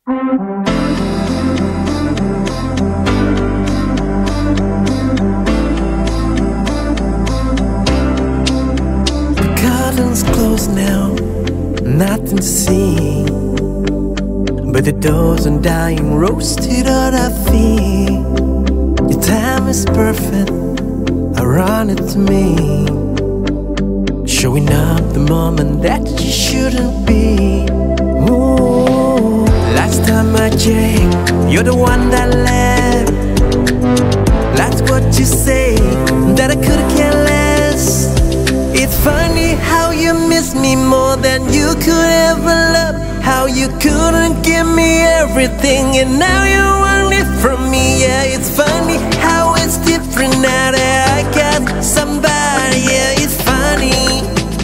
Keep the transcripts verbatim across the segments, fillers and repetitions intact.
The curtains closed now, nothing to see, but the dozen dying roasted on our feet. Your time is perfect, ironic to me, showing up the moment that you shouldn't be. Ooh, last time I checked, you're the one that left. That's what you say, that I could care less. It's funny how you miss me more than you could ever love, how you couldn't give me everything and now you want it from me. Yeah, it's funny how it's different now that I got somebody. Yeah, it's funny.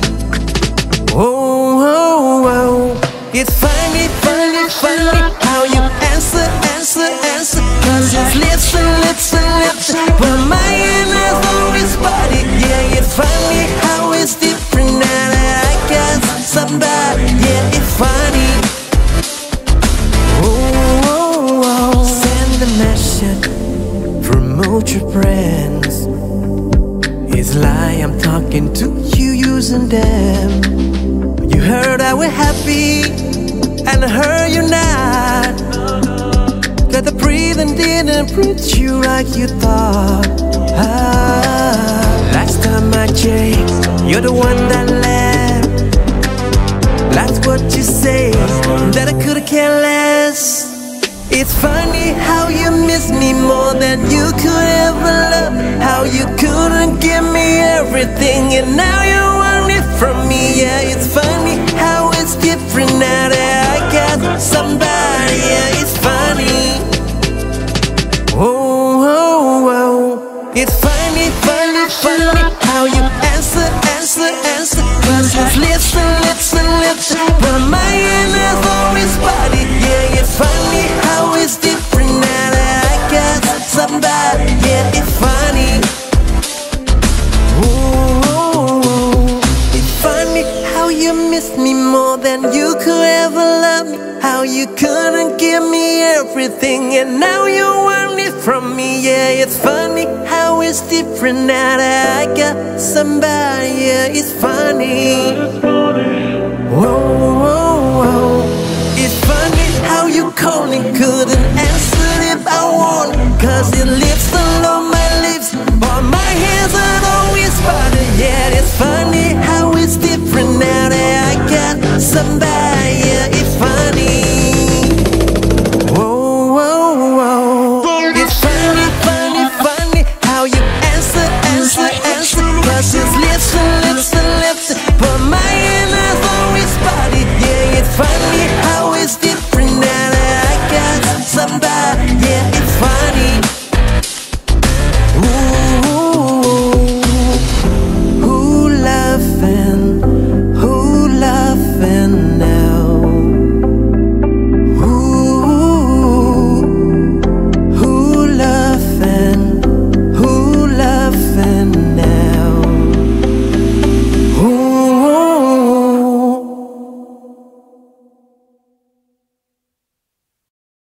Oh, oh, oh. It's funny, funny, funny how you answer, answer, answer. Cause it's lips and lips and lips, but my end is always body. Yeah, it's funny how it's different now that I got somebody. Yeah, it's funny. Oh, oh, oh. Send a message, promote your friends. It's like I'm talking to you using them. You heard I was happy, and I heard you're not. Got the breathing didn't breathe you like you thought. Ah, last time I checked, you're the one that left. That's what you say, that I could've cared less. It's funny how you miss me more than you could ever love, how you couldn't give me everything and now you want it from me. Yeah, it's funny how it's different now that I got somebody. Yeah, it's funny. Oh, oh, oh. It's funny, funny, funny how you answer, answer, answer. Cause it's lips and lips and lips, but my end is always body. Yeah, it's funny how it's different now that I got somebody. Yeah, it's funny. Oh, oh, oh. It's funny how you miss me more than you could ever love me, how you couldn't give me everything and now you want it from me. Yeah, it's funny how it's different now that I got somebody. Yeah, it's funny. Whoa, whoa, whoa. It's funny how you calling couldn't answer if I want, cause your lips are on my lips, but my hands are always bothered. Yeah, it's funny how it's different now that I got somebody. Yeah,